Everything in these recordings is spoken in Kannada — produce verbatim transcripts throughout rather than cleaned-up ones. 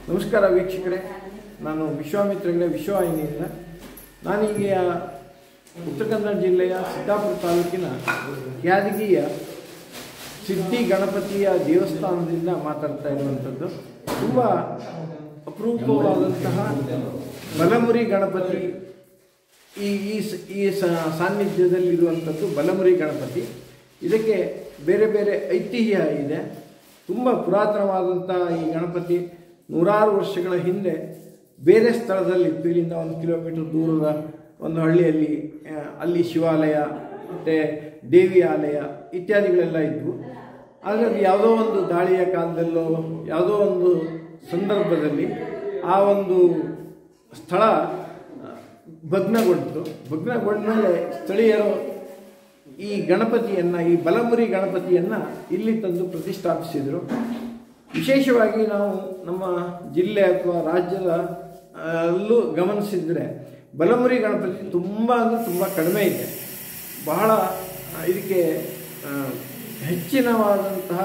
ನಮಸ್ಕಾರ ವೀಕ್ಷಕರೇ, ನಾನು ವಿಶ್ವಾಮಿತ್ರ ಹೆಗಡೆ ವಿಶ್ವವಾಹಿನಿಯಿಂದ. ನಾನೀಗ ಉತ್ತರ ಕನ್ನಡ ಜಿಲ್ಲೆಯ ಸಿದ್ದಾಪುರ ತಾಲೂಕಿನ ಯಾದಗಿಯ ಸಿದ್ಧಿ ಗಣಪತಿಯ ದೇವಸ್ಥಾನದಿಂದ ಮಾತಾಡ್ತಾ ಇರುವಂಥದ್ದು. ತುಂಬ ಅಪರೂಪವಾದಂತಹ ಬಲಮುರಿ ಗಣಪತಿ ಈ ಈ ಸಾನ್ನಿಧ್ಯದಲ್ಲಿರುವಂಥದ್ದು ಬಲಮುರಿ ಗಣಪತಿ. ಇದಕ್ಕೆ ಬೇರೆ ಬೇರೆ ಐತಿಹ್ಯ ಇದೆ. ತುಂಬ ಪುರಾತನವಾದಂಥ ಈ ಗಣಪತಿ ನೂರಾರು ವರ್ಷಗಳ ಹಿಂದೆ ಬೇರೆ ಸ್ಥಳದಲ್ಲಿತ್ತು. ಇಲ್ಲಿಂದ ಒಂದು ಕಿಲೋಮೀಟರ್ ದೂರದ ಒಂದು ಹಳ್ಳಿಯಲ್ಲಿ ಅಲ್ಲಿ ಶಿವಾಲಯ ಮತ್ತು ದೇವಿ ಆಲಯ ಇತ್ಯಾದಿಗಳೆಲ್ಲ ಇದ್ವು. ಆದರೆ ಅದು ಯಾವುದೋ ಒಂದು ದಾಳಿಯ ಕಾಲದಲ್ಲೋ ಯಾವುದೋ ಒಂದು ಸಂದರ್ಭದಲ್ಲಿ ಆ ಒಂದು ಸ್ಥಳ ಭಗ್ನಗೊಂಡಿತು. ಭಗ್ನಗೊಂಡ ಮೇಲೆ ಸ್ಥಳೀಯರು ಈ ಗಣಪತಿಯನ್ನು, ಈ ಬಲಮುರಿ ಗಣಪತಿಯನ್ನು ಇಲ್ಲಿ ತಂದು ಪ್ರತಿಷ್ಠಾಪಿಸಿದರು. ವಿಶೇಷವಾಗಿ ನಾವು ನಮ್ಮ ಜಿಲ್ಲೆ ಅಥವಾ ರಾಜ್ಯದ ಅಲ್ಲೂ ಗಮನಿಸಿದರೆ ಬಲಮುರಿ ಗಣಪತಿ ತುಂಬ ಅಂದರೆ ತುಂಬ ಕಡಿಮೆ ಇದೆ. ಬಹಳ ಇದಕ್ಕೆ ಹೆಚ್ಚಿನವಾದಂತಹ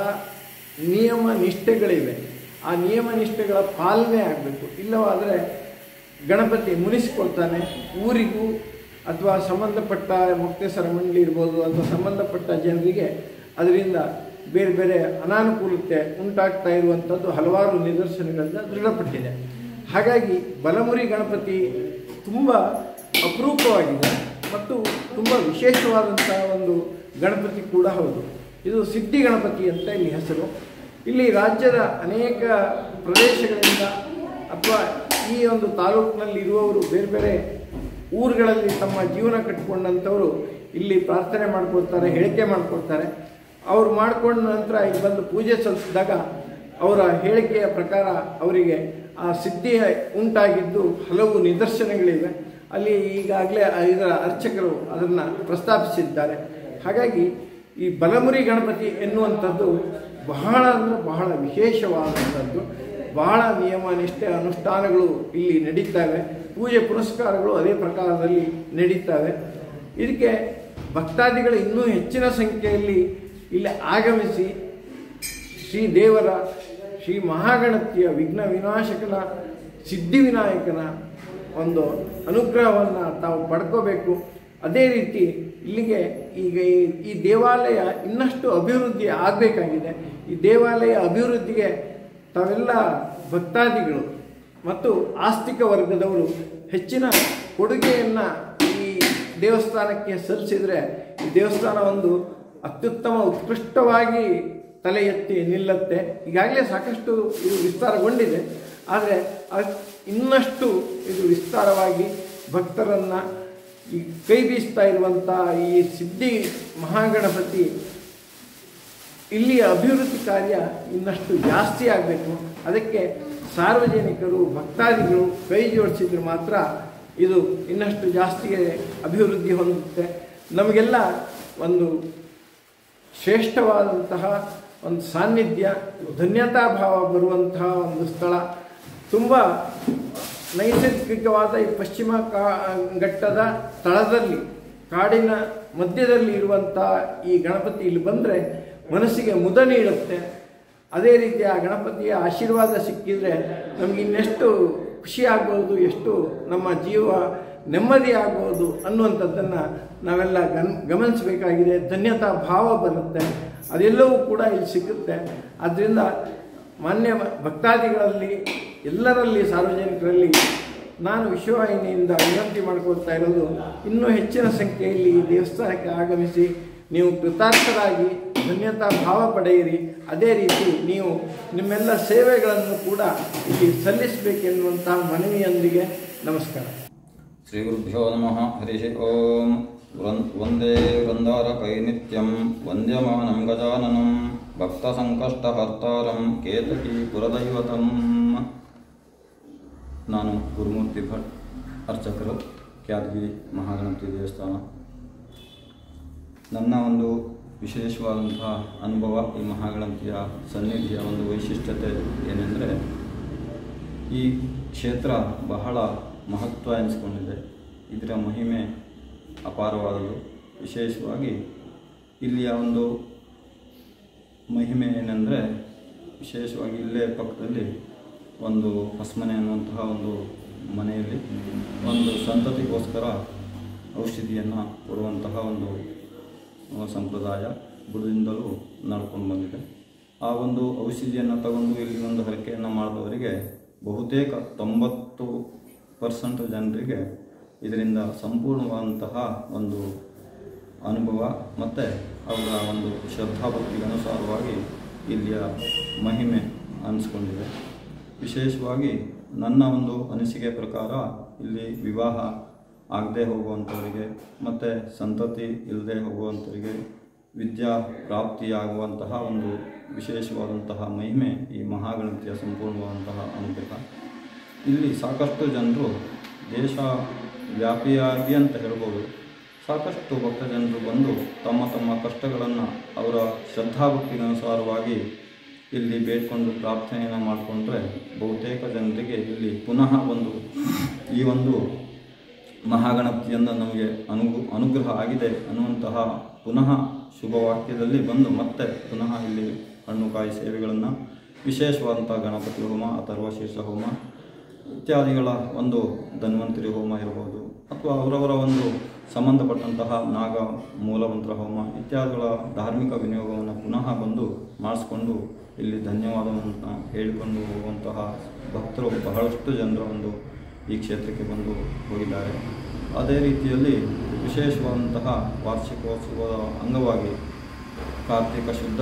ನಿಯಮ ನಿಷ್ಠೆಗಳಿವೆ. ಆ ನಿಯಮ ನಿಷ್ಠೆಗಳ ಪಾಲನೆ ಆಗಬೇಕು. ಇಲ್ಲವಾದರೆ ಗಣಪತಿ ಮುನಿಸಿಕೊಳ್ತಾನೆ. ಊರಿಗೂ ಅಥವಾ ಸಂಬಂಧಪಟ್ಟ ಮುಕ್ತೇಶ್ವರ ಮಂಡಳಿ ಇರ್ಬೋದು ಅಥವಾ ಸಂಬಂಧಪಟ್ಟ ಜನರಿಗೆ ಅದರಿಂದ ಬೇರೆ ಬೇರೆ ಅನಾನುಕೂಲತೆ ಉಂಟಾಗ್ತಾ ಇರುವಂಥದ್ದು ಹಲವಾರು ನಿದರ್ಶನಗಳಿಂದ ದೃಢಪಟ್ಟಿದೆ. ಹಾಗಾಗಿ ಬಲಮುರಿ ಗಣಪತಿ ತುಂಬ ಅಪರೂಪವಾಗಿದೆ ಮತ್ತು ತುಂಬ ವಿಶೇಷವಾದಂಥ ಒಂದು ಗಣಪತಿ ಕೂಡ ಹೌದು. ಇದು ಸಿದ್ಧಿ ಗಣಪತಿ ಅಂತ ಇಲ್ಲಿ ಹೆಸರು. ಇಲ್ಲಿ ರಾಜ್ಯದ ಅನೇಕ ಪ್ರದೇಶಗಳಿಂದ ಅಥವಾ ಈ ಒಂದು ತಾಲೂಕಿನಲ್ಲಿ ಇರುವವರು ಬೇರೆ ಬೇರೆ ಊರುಗಳಲ್ಲಿ ತಮ್ಮ ಜೀವನ ಕಟ್ಟಿಕೊಂಡಂಥವರು ಇಲ್ಲಿ ಪ್ರಾರ್ಥನೆ ಮಾಡ್ಕೊಳ್ತಾರೆ, ಹೇಳಿಕೆ ಮಾಡ್ಕೊಳ್ತಾರೆ. ಅವರು ಮಾಡಿಕೊಂಡ ನಂತರ ಇಲ್ಲಿ ಬಂದು ಪೂಜೆ ಸಲ್ಲಿಸಿದಾಗ ಅವರ ಹೇಳಿಕೆಯ ಪ್ರಕಾರ ಅವರಿಗೆ ಆ ಸಿದ್ಧಿ ಉಂಟಾಗಿದ್ದು ಹಲವು ನಿದರ್ಶನಗಳಿವೆ. ಅಲ್ಲಿ ಈಗಾಗಲೇ ಇದರ ಅರ್ಚಕರು ಅದನ್ನು ಪ್ರಸ್ತಾಪಿಸಿದ್ದಾರೆ. ಹಾಗಾಗಿ ಈ ಬಲಮುರಿ ಗಣಪತಿ ಎನ್ನುವಂಥದ್ದು ಬಹಳ ಅಂದರೆ ಬಹಳ ವಿಶೇಷವಾದಂಥದ್ದು. ಬಹಳ ನಿಯಮ ನಿಷ್ಠೆ ಅನುಷ್ಠಾನಗಳು ಇಲ್ಲಿ ನಡೀತವೆ. ಪೂಜೆ ಪುರಸ್ಕಾರಗಳು ಅದೇ ಪ್ರಕಾರದಲ್ಲಿ ನಡೀತವೆ. ಇದಕ್ಕೆ ಭಕ್ತಾದಿಗಳು ಇನ್ನೂ ಹೆಚ್ಚಿನ ಸಂಖ್ಯೆಯಲ್ಲಿ ಇಲ್ಲಿ ಆಗಮಿಸಿ ಶ್ರೀ ದೇವರ, ಶ್ರೀ ಮಹಾಗಣಪತಿಯ, ವಿಘ್ನ ವಿನಾಶಕನ, ಸಿದ್ಧಿವಿನಾಯಕನ ಒಂದು ಅನುಗ್ರಹವನ್ನು ತಾವು ಪಡ್ಕೋಬೇಕು. ಅದೇ ರೀತಿ ಇಲ್ಲಿಗೆ ಈಗ ಈ ದೇವಾಲಯ ಇನ್ನಷ್ಟು ಅಭಿವೃದ್ಧಿ ಆಗಬೇಕಾಗಿದೆ. ಈ ದೇವಾಲಯ ಅಭಿವೃದ್ಧಿಗೆ ತಾವೆಲ್ಲ ಭಕ್ತಾದಿಗಳು ಮತ್ತು ಆಸ್ತಿಕ ವರ್ಗದವರು ಹೆಚ್ಚಿನ ಕೊಡುಗೆಯನ್ನು ಈ ದೇವಸ್ಥಾನಕ್ಕೆ ಸಲ್ಲಿಸಿದರೆ ಈ ದೇವಸ್ಥಾನ ಒಂದು ಅತ್ಯುತ್ತಮ ಉತ್ಕೃಷ್ಟವಾಗಿ ತಲೆ ಎತ್ತಿ ನಿಲ್ಲುತ್ತೆ. ಈಗಾಗಲೇ ಸಾಕಷ್ಟು ಇದು ವಿಸ್ತಾರಗೊಂಡಿದೆ, ಆದರೆ ಇನ್ನಷ್ಟು ಇದು ವಿಸ್ತಾರವಾಗಿ ಭಕ್ತರನ್ನು ಈ ಕೈ ಬೀಸ್ತಾ ಇರುವಂಥ ಈ ಸಿದ್ಧಿ ಮಹಾಗಣಪತಿ ಇಲ್ಲಿಯ ಅಭಿವೃದ್ಧಿ ಕಾರ್ಯ ಇನ್ನಷ್ಟು ಜಾಸ್ತಿ ಆಗಬೇಕು. ಅದಕ್ಕೆ ಸಾರ್ವಜನಿಕರು, ಭಕ್ತಾದಿಗಳು ಕೈ ಜೋಡಿಸಿದ್ರೆ ಮಾತ್ರ ಇದು ಇನ್ನಷ್ಟು ಜಾಸ್ತಿಗೆ ಅಭಿವೃದ್ಧಿ ಹೊಂದುತ್ತೆ. ನಮಗೆಲ್ಲ ಒಂದು ಶ್ರೇಷ್ಠವಾದಂತಹ ಒಂದು ಸಾನ್ನಿಧ್ಯ, ಧನ್ಯತಾ ಭಾವ ಬರುವಂತಹ ಒಂದು ಸ್ಥಳ. ತುಂಬ ನೈಸರ್ಗಿಕವಾದ ಈ ಪಶ್ಚಿಮ ಕಾ ಘಟ್ಟದ ಸ್ಥಳದಲ್ಲಿ, ಕಾಡಿನ ಮಧ್ಯದಲ್ಲಿ ಇರುವಂಥ ಈ ಗಣಪತಿ ಇಲ್ಲಿ ಬಂದರೆ ಮನಸ್ಸಿಗೆ ಮುದ ನೀಡುತ್ತೆ. ಅದೇ ರೀತಿ ಆ ಗಣಪತಿಯ ಆಶೀರ್ವಾದ ಸಿಕ್ಕಿದರೆ ನಮಗೆ ಇನ್ನೆಷ್ಟು ಖುಷಿ ಆಗ್ಬೋದು, ಎಷ್ಟು ನಮ್ಮ ಜೀವ ನೆಮ್ಮದಿ ಆಗ್ಬೋದು ಅನ್ನುವಂಥದ್ದನ್ನು ನಾವೆಲ್ಲ ಗನ್ ಗಮನಿಸಬೇಕಾಗಿದೆ. ಧನ್ಯತಾ ಭಾವ ಬರುತ್ತೆ, ಅದೆಲ್ಲವೂ ಕೂಡ ಇಲ್ಲಿ ಸಿಗುತ್ತೆ. ಆದ್ದರಿಂದ ಮಾನ್ಯ ಭಕ್ತಾದಿಗಳಲ್ಲಿ, ಎಲ್ಲರಲ್ಲಿ, ಸಾರ್ವಜನಿಕರಲ್ಲಿ ನಾನು ವಿಶ್ವವಾಹಿನಿಯಿಂದ ವಿನಂತಿ ಮಾಡಿಕೊಳ್ತಾ ಇರೋದು, ಇನ್ನೂ ಹೆಚ್ಚಿನ ಸಂಖ್ಯೆಯಲ್ಲಿ ಈ ದೇವಸ್ಥಾನಕ್ಕೆ ಆಗಮಿಸಿ ನೀವು ಕೃತಾರ್ಥರಾಗಿ ಧನ್ಯತಾ ಭಾವ ಪಡೆಯಿರಿ. ಅದೇ ರೀತಿ ನೀವು ನಿಮ್ಮೆಲ್ಲ ಸೇವೆಗಳನ್ನು ಕೂಡ ಇಲ್ಲಿ ಸಲ್ಲಿಸಬೇಕೆನ್ನುವಂತಹ ಮನವಿಯೊಂದಿಗೆ ನಮಸ್ಕಾರ. ಶ್ರೀ ಗುರುಭ್ಯೋ ನಮಃ. ಹರಿ ಓಂ. ವಂದೇ ವೃಂದಾರಕೈ ನಿತ್ಯಂ ವಂದ್ಯಮಾನಂ ಗಜಾನನಂ ಭಕ್ತ ಸಂಕಷ್ಟಹರ್ತಾರಂ ಕೇತಕಿ ಪುರದೈವತಂ. ನಾನು ಗುರುಮೂರ್ತಿ ಭಟ್, ಅರ್ಚಕರು, ಯಾದಗಿರಿ ಮಹಾಗಣಪತಿ ದೇವಸ್ಥಾನ. ನನ್ನ ಒಂದು ವಿಶೇಷವಾದಂತಹ ಅನುಭವ, ಈ ಮಹಾಗಣಪತಿಯ ಸನ್ನಿಧಿಯ ಒಂದು ವೈಶಿಷ್ಟ್ಯತೆ ಏನೆಂದರೆ, ಈ ಕ್ಷೇತ್ರ ಬಹಳ ಮಹತ್ವ ಎನಿಸ್ಕೊಂಡಿದೆ. ಇದರ ಮಹಿಮೆ ಅಪಾರವಾದದ್ದು. ವಿಶೇಷವಾಗಿ ಇಲ್ಲಿಯ ಒಂದು ಮಹಿಮೆ ಏನೆಂದರೆ, ವಿಶೇಷವಾಗಿ ಇಲ್ಲೇ ಪಕ್ಕದಲ್ಲಿ ಒಂದು ಹಸ್ಮನೆ ಅನ್ನುವಂತಹ ಒಂದು ಮನೆಯಲ್ಲಿ ಒಂದು ಸಂತತಿಗೋಸ್ಕರ ಔಷಧಿಯನ್ನು ಕೊಡುವಂತಹ ಒಂದು ಸಂಪ್ರದಾಯ ಬುಡದಿಂದಲೂ ನಡ್ಕೊಂಡು ಬಂದಿದೆ. ಆ ಒಂದು ಔಷಧಿಯನ್ನು ತಗೊಂಡು ಇಲ್ಲಿ ಒಂದು ಹರಕೆಯನ್ನು ಮಾಡಿದವರಿಗೆ ಬಹುತೇಕ ತೊಂಬತ್ತು ಪರ್ಸೆಂಟ್ ಜನರಿಗೆ ಇದರಿಂದ ಸಂಪೂರ್ಣವಾದಂತಹ ಒಂದು ಅನುಭವ ಮತ್ತು ಅವರ ಒಂದು ಶ್ರದ್ಧಾಭಕ್ತಿಗೆ ಅನುಸಾರವಾಗಿ ಇಲ್ಲಿಯ ಮಹಿಮೆ ಅನಿಸ್ಕೊಂಡಿದೆ. ವಿಶೇಷವಾಗಿ ನನ್ನ ಒಂದು ಅನಿಸಿಕೆ ಪ್ರಕಾರ ಇಲ್ಲಿ ವಿವಾಹ ಆಗದೆ ಹೋಗುವಂಥವರಿಗೆ ಮತ್ತು ಸಂತತಿ ಇಲ್ಲದೆ ಹೋಗುವಂಥವರಿಗೆ ವಿದ್ಯಾ ಪ್ರಾಪ್ತಿಯಾಗುವಂತಹ ಒಂದು ವಿಶೇಷವಾದಂತಹ ಮಹಿಮೆ ಈ ಮಹಾಗಣಪತಿಯ ಸಂಪೂರ್ಣವಾದಂತಹ ಅನುಗ್ರಹ. ಇಲ್ಲಿ ಸಾಕಷ್ಟು ಜನರು ದೇಶ ವ್ಯಾಪಿಯಾಗಿ ಅಂತ ಹೇಳ್ಬೋದು, ಸಾಕಷ್ಟು ಭಕ್ತ ಜನರು ಬಂದು ತಮ್ಮ ತಮ್ಮ ಕಷ್ಟಗಳನ್ನು ಅವರ ಶ್ರದ್ಧಾಭಕ್ತಿಗನುಸಾರವಾಗಿ ಇಲ್ಲಿ ಬೇಡ್ಕೊಂಡು ಪ್ರಾರ್ಥನೆಯನ್ನು ಮಾಡಿಕೊಂಡ್ರೆ ಬಹುತೇಕ ಜನರಿಗೆ ಇಲ್ಲಿ ಪುನಃ ಒಂದು ಈ ಒಂದು ಮಹಾಗಣಪತಿಯಿಂದ ನಮಗೆ ಅನು ಅನುಗ್ರಹ ಆಗಿದೆ ಅನ್ನುವಂತಹ ಪುನಃ ಶುಭವಾಕ್ಯದಲ್ಲಿ ಬಂದು ಮತ್ತೆ ಪುನಃ ಇಲ್ಲಿ ಹಣ್ಣು ಕಾಯಿ ಸೇವೆಗಳನ್ನು, ವಿಶೇಷವಾದಂಥ ಗಣಪತಿ ಹೋಮ, ಅಥರ್ವಶೀರ್ಷ ಹೋಮ ಇತ್ಯಾದಿಗಳ ಒಂದು ಧನ್ವಂತರಿ ಹೋಮ ಇರ್ಬೋದು, ಅಥವಾ ಅವರವರ ಒಂದು ಸಂಬಂಧಪಟ್ಟಂತಹ ನಾಗ ಮೂಲಮಂತ್ರ ಹೋಮ ಇತ್ಯಾದಿಗಳ ಧಾರ್ಮಿಕ ವಿನಿಯೋಗವನ್ನು ಪುನಃ ಬಂದು ಮಾಡಿಸ್ಕೊಂಡು ಇಲ್ಲಿ ಧನ್ಯವಾದವನ್ನು ಹೇಳಿಕೊಂಡು ಹೋಗುವಂತಹ ಭಕ್ತರು ಬಹಳಷ್ಟು ಜನರ ಒಂದು ಈ ಕ್ಷೇತ್ರಕ್ಕೆ ಬಂದು ಹೋಗಿದ್ದಾರೆ. ಅದೇ ರೀತಿಯಲ್ಲಿ ವಿಶೇಷವಾದಂತಹ ವಾರ್ಷಿಕೋತ್ಸವದ ಅಂಗವಾಗಿ ಕಾರ್ತಿಕ ಶುದ್ಧ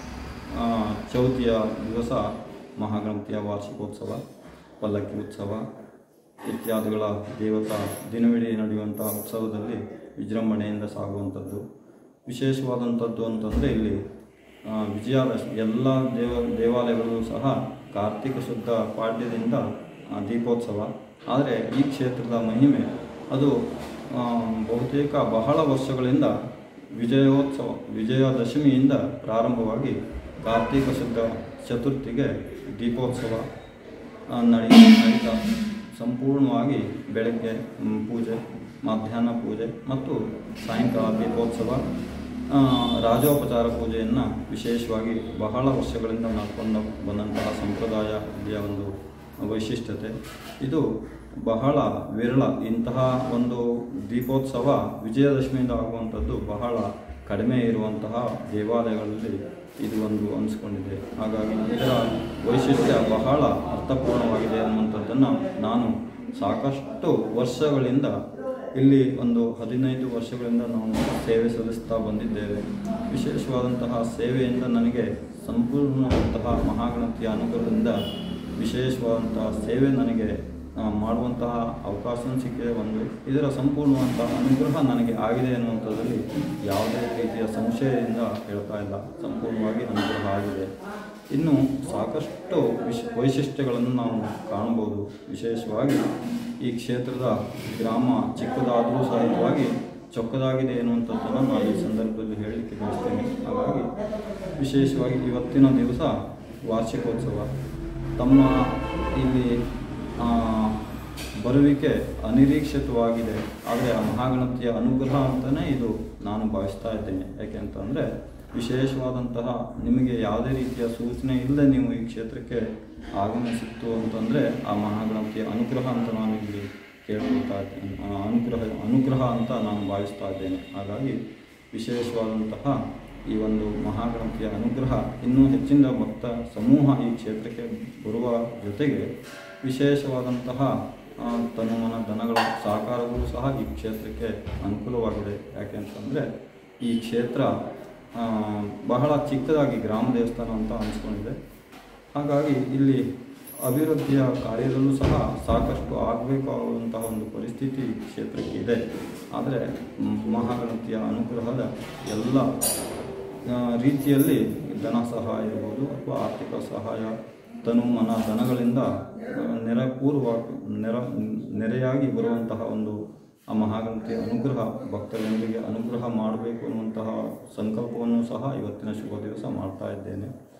ಚೌತಿಯ ದಿವಸ ಮಹಾಗಣಪತಿಯ ವಾರ್ಷಿಕೋತ್ಸವ, ಪಲ್ಲಕ್ಕಿ ಉತ್ಸವ ಇತ್ಯಾದಿಗಳ ದೇವತಾ ದಿನವಿಡೀ ನಡೆಯುವಂಥ ಉತ್ಸವದಲ್ಲಿ ವಿಜೃಂಭಣೆಯಿಂದ ಸಾಗುವಂಥದ್ದು. ವಿಶೇಷವಾದಂಥದ್ದು ಅಂತಂದರೆ ಇಲ್ಲಿ ವಿಜಯದಶಮಿ ಎಲ್ಲ ದೇವ ದೇವಾಲಯಗಳು ಸಹ ಕಾರ್ತಿಕ ಶುದ್ಧ ಪಾಡ್ಯದಿಂದ ದೀಪೋತ್ಸವ. ಆದರೆ ಈ ಕ್ಷೇತ್ರದ ಮಹಿಮೆ ಅದು ಬಹುತೇಕ ಬಹಳ ವರ್ಷಗಳಿಂದ ವಿಜಯೋತ್ಸವ ವಿಜಯದಶಮಿಯಿಂದ ಪ್ರಾರಂಭವಾಗಿ ಕಾರ್ತಿಕ ಶುದ್ಧ ಚತುರ್ಥಿಗೆ ದೀಪೋತ್ಸವ ನಡಿ ನಡೀತಾ ಸಂಪೂರ್ಣವಾಗಿ ಬೆಳಗ್ಗೆ ಪೂಜೆ, ಮಧ್ಯಾಹ್ನ ಪೂಜೆ ಮತ್ತು ಸಾಯಂಕಾಲ ದೀಪೋತ್ಸವ, ರಾಜೋಪಚಾರ ಪೂಜೆಯನ್ನು ವಿಶೇಷವಾಗಿ ಬಹಳ ವರ್ಷಗಳಿಂದ ನಡ್ಕೊಂಡು ಬಂದಂತಹ ಸಂಪ್ರದಾಯ ಇಲ್ಲಿಯ ಒಂದು ವೈಶಿಷ್ಟ್ಯತೆ. ಇದು ಬಹಳ ವಿರಳ. ಇಂತಹ ಒಂದು ದೀಪೋತ್ಸವ ವಿಜಯದಶಮಿಯಿಂದ ಆಗುವಂಥದ್ದು ಬಹಳ ಕಡಿಮೆ ಇರುವಂತಹ ದೇವಾಲಯಗಳಲ್ಲಿ ಇದು ಒಂದು ಅನಿಸ್ಕೊಂಡಿದೆ. ಹಾಗಾಗಿ ಇದರ ವೈಶಿಷ್ಟ್ಯ ಬಹಳ ಅರ್ಥಪೂರ್ಣವಾಗಿದೆ ಅನ್ನುವಂಥದ್ದನ್ನು ನಾನು ಸಾಕಷ್ಟು ವರ್ಷಗಳಿಂದ ಇಲ್ಲಿ ಒಂದು ಹದಿನೈದು ವರ್ಷಗಳಿಂದ ನಾವು ಸೇವೆ ಸಲ್ಲಿಸ್ತಾ ಬಂದಿದ್ದೇವೆ. ವಿಶೇಷವಾದಂತಹ ಸೇವೆಯಿಂದ ನನಗೆ ಸಂಪೂರ್ಣವಾದಂತಹ ಮಹಾಗಣಪತಿಯ ಅನುಗ್ರಹದಿಂದ ವಿಶೇಷವಾದಂತಹ ಸೇವೆ ನನಗೆ ಮಾಡುವಂತಹ ಅವಕಾಶ ಸಿಕ್ಕಿದೆ. ಒಂದು ಇದರ ಸಂಪೂರ್ಣವಾದಂತಹ ಅನುಗ್ರಹ ನನಗೆ ಆಗಿದೆ ಅನ್ನುವಂಥದ್ದಲ್ಲಿ ಯಾವುದೇ ರೀತಿಯ ಸಂಶಯದಿಂದ ಹೇಳ್ತಾ ಇಲ್ಲ, ಸಂಪೂರ್ಣವಾಗಿ ಅನುಗ್ರಹ ಆಗಿದೆ. ಇನ್ನು ಸಾಕಷ್ಟು ವಿಶ್ ವೈಶಿಷ್ಟ್ಯಗಳನ್ನು ನಾವು ಕಾಣಬಹುದು. ವಿಶೇಷವಾಗಿ ಈ ಕ್ಷೇತ್ರದ ಗ್ರಾಮ ಚಿಕ್ಕದಾದರೂ ಸಹಿತವಾಗಿ ಚೊಕ್ಕದಾಗಿದೆ ಎನ್ನುವಂಥದ್ದನ್ನು ನಾನು ಈ ಸಂದರ್ಭದಲ್ಲಿ ಹೇಳಲಿಕ್ಕೆ ಬಯಸ್ತೇನೆ. ಹಾಗಾಗಿ ವಿಶೇಷವಾಗಿ ಇವತ್ತಿನ ದಿವಸ ವಾರ್ಷಿಕೋತ್ಸವ, ತಮ್ಮ ಇಲ್ಲಿ ಬರುವಿಕೆ ಅನಿರೀಕ್ಷಿತವಾಗಿದೆ. ಆದರೆ ಆ ಮಹಾಗಣಪತಿಯ ಅನುಗ್ರಹ ಅಂತಲೇ ಇದು ನಾನು ಭಾವಿಸ್ತಾ ಇದ್ದೇನೆ. ಯಾಕೆ ಅಂತಂದರೆ ವಿಶೇಷವಾದಂತಹ ನಿಮಗೆ ಯಾವುದೇ ರೀತಿಯ ಸೂಚನೆ ಇಲ್ಲದೆ ನೀವು ಈ ಕ್ಷೇತ್ರಕ್ಕೆ ಆಗಮಿಸಿತ್ತು ಅಂತಂದರೆ ಆ ಮಹಾಗಣಪತಿಯ ಅನುಗ್ರಹ ಅಂತ ನಾನು ಇಲ್ಲಿ ಕೇಳ್ಕೊಳ್ತಾ ಇದ್ದೇನೆ. ಅನುಗ್ರಹ ಅನುಗ್ರಹ ಅಂತ ನಾನು ಭಾವಿಸ್ತಾ ಇದ್ದೇನೆ. ಹಾಗಾಗಿ ವಿಶೇಷವಾದಂತಹ ಈ ಒಂದು ಮಹಾಗಣಪತಿಯ ಅನುಗ್ರಹ ಇನ್ನೂ ಹೆಚ್ಚಿನ ಭಕ್ತ ಸಮೂಹ ಈ ಕ್ಷೇತ್ರಕ್ಕೆ ಬರುವ ಜೊತೆಗೆ ವಿಶೇಷವಾದಂತಹ ತನುಮನ ದನಗಳ ಸಹಕಾರಗಳು ಸಹ ಈ ಕ್ಷೇತ್ರಕ್ಕೆ ಅನುಕೂಲವಾಗಿದೆ. ಯಾಕೆ ಅಂತಂದರೆ ಈ ಕ್ಷೇತ್ರ ಬಹಳ ಚಿಕ್ಕದಾಗಿ ಗ್ರಾಮ ದೇವಸ್ಥಾನ ಅಂತ ಅನಿಸ್ಕೊಂಡಿದೆ. ಹಾಗಾಗಿ ಇಲ್ಲಿ ಅಭಿವೃದ್ಧಿಯ ಕಾರ್ಯದಲ್ಲೂ ಸಹ ಸಾಕಷ್ಟು ಆಗಬೇಕಾಗುವಂತಹ ಒಂದು ಪರಿಸ್ಥಿತಿ ಕ್ಷೇತ್ರಕ್ಕೆ ಇದೆ. ಆದರೆ ಮಹಾಗಣಪತಿಯ ಅನುಗ್ರಹದ ಎಲ್ಲ ರೀತಿಯಲ್ಲಿ ಧನ ಸಹಾಯ ಇರ್ಬೋದು ಅಥವಾ ಆರ್ಥಿಕ ಸಹಾಯ, ತನು ಮನ ಧನಗಳಿಂದ ನೆರೆ ಪೂರ್ವ ನೆರ ನೆರೆಯಾಗಿ ಬರುವಂತಹ ಒಂದು ಆ ಮಹಾಗಣಪತಿಯ ಅನುಗ್ರಹ ಭಕ್ತಜನರಿಗೆ ಅನುಗ್ರಹ ಮಾಡಬೇಕು ಅನ್ನುವಂತಹ ಸಂಕಲ್ಪವನ್ನು ಸಹ ಇವತ್ತಿನ ಶುಭ ದಿವಸ ಮಾಡ್ತಾ ಇದ್ದೇನೆ.